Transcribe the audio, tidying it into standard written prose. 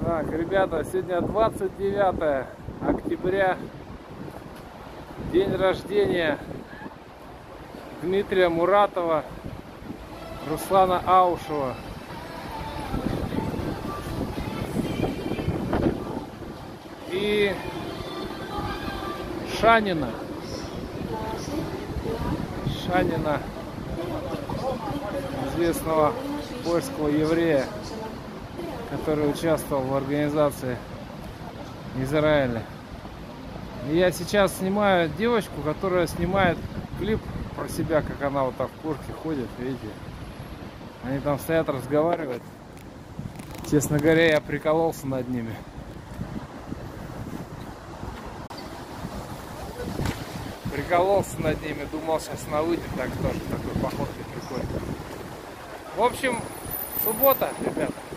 Так, ребята, сегодня 29 октября, день рождения Дмитрия Муратова, Руслана Аушева. И Шанина, известного польского еврея, который участвовал в организации Израиля. И я сейчас снимаю девочку, которая снимает клип про себя, как она вот так в куртке ходит, видите. Они там стоят, разговаривают. Честно говоря, я прикололся над ними. Прикололся над ними, думал, сейчас она выйдет так тоже, такой походкой прикольно. В общем, суббота, ребята.